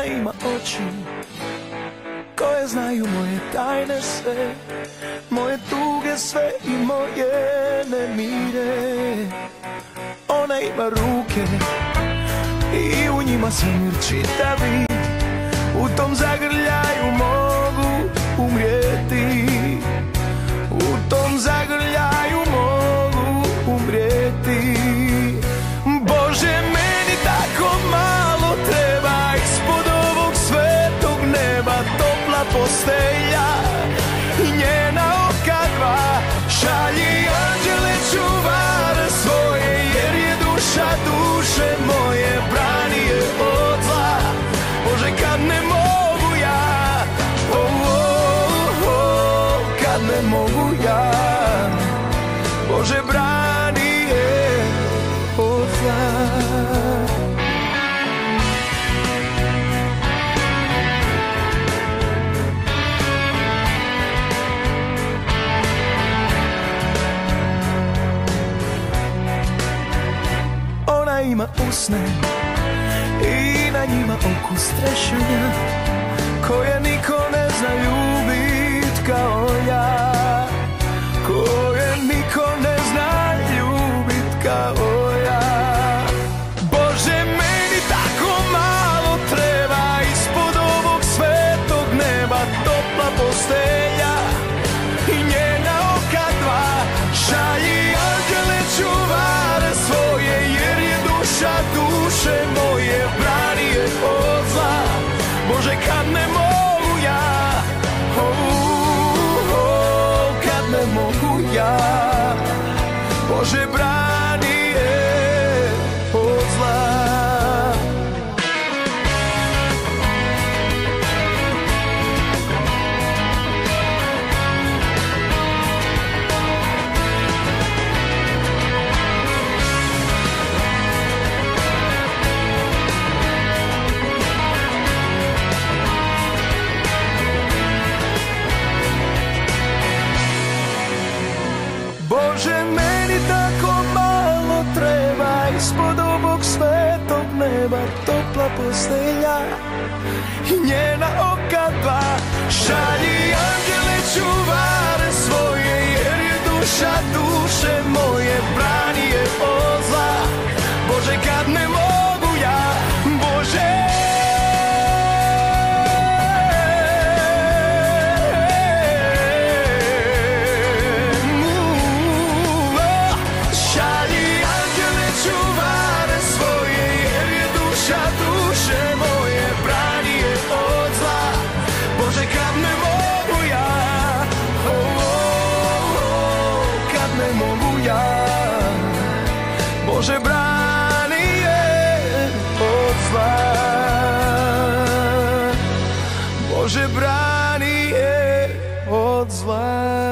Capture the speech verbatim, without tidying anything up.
Ona ima oči koje znaju moje tajne sve, moje tuge sve i moje nemire. Ona ima ruke i u njima svemir čitavi, u tom zagrljaju mogu umrijeti, u tom zagrljaju mogu umrijeti. Bože, meni tako malo treba, ispod ovog svetog neba topla postelja i njena oka dva. Šalji anđele čuvare svoje, jer je duša duše moje, brani je od zla. Bože, kad ne mogu ja, oh, oh, oh, kad ne mogu ja, Bože, brani je od zla. Ona ima usne i na njima okus trešanja, koje niko ne zna ljubit kao ja, koje niko ne zna ljubit kao ja. Bože, meni tako malo treba, ispod ovog svetog neba topla postelja i njena oka dva. Šalji anđele čuvare svoje, jer je duša duše moje, brani je od zla. Bože, kad ne mogu ja, oh, oh, kad ne mogu ja, Bože, brani je od zla. Bože, meni tako malo treba, ispod ovog svetog neba topla postelja i njena oka dva. Šalji anđele čuvare svoje, jer je duša duše moje, brani je od zla. Bože, kad ne mogu ja, Bože, duše moje, brani je od zla. Bože, kad ne mogu ja, oh, oh, oh, kad ne mogu ja, Bože, brani je od zla. Bože, brani je od zla.